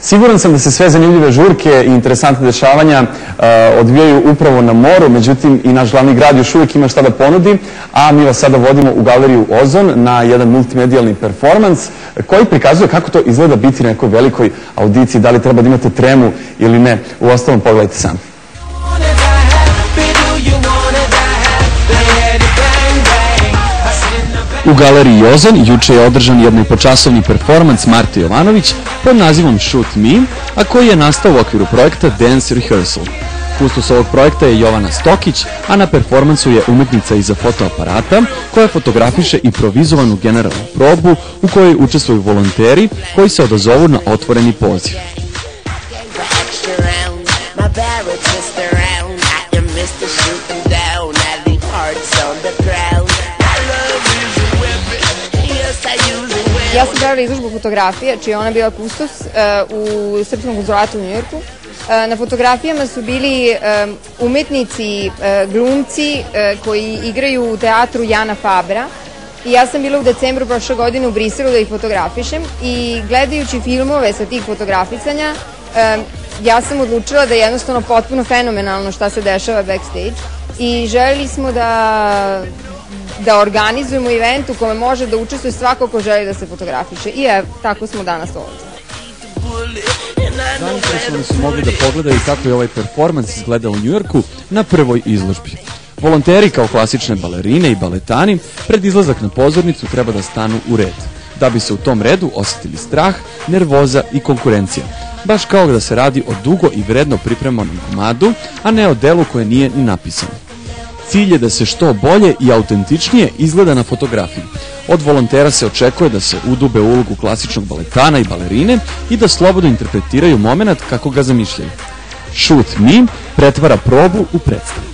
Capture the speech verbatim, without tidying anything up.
Siguran sam da se sve zanimljive žurke i interesantne dešavanja odvijaju upravo na moru, međutim i naš glavni grad još uvijek ima šta da ponudi, a mi vas sada vodimo u galeriju Ozon na jedan multimedijalni performans koji prikazuje kako to izgleda biti na nekoj velikoj audiciji, da li treba da imate tremu ili ne. U ostalom, pogledajte sami. U galeriji Ozon juče je održan jednoipočasovni performans Marte Jovanović pod nazivom Shoot Me, a koji je nastao u okviru projekta Dance Rehearsal. Kustos ovog projekta je Jovana Stokic, a na performansu je umetnica iza fotoaparata koja fotografiše improvizovanu generalnu probu u kojoj učestvuju volonteri koji se odazovu na otvoreni poziv. Ja sam pravila izložbu fotografije, čija je ona bila kustos u Srpskom konzulatu u Njujorku. Na fotografijama su bili umetnici, glumci koji igraju u teatru Jana Fabra. I ja sam bila u decembru prošle godine u Briselu da ih fotografišem i gledajući filmove sa tih fotografisanja, ja sam odlučila da je jednostavno potpuno fenomenalno šta se dešava backstage i željeli smo da da organizujemo event u kome može da učestvuje svako ko želi da se fotografiše. I evo, tako smo danas ovdje. Zainteresovani su mogli da pogledaju kako je ovaj performans izgledao u Njujorku na prvoj izložbi. Volonteri kao klasične balerine i baletani pred izlazak na pozornicu treba da stanu u red, da bi se u tom redu osjetili strah, nervoza i konkurencija. Baš kao da se radi o dugo i vredno pripremanom komadu, a ne o delu koje nije ni napisano. Cilj je da se što bolje i autentičnije izgleda na fotografiji. Od volontera se očekuje da se udube u ulogu klasičnog baletana i balerine i da slobodno interpretiraju moment kako ga zamišljaju. Shoot Me pretvara probu u predstavu.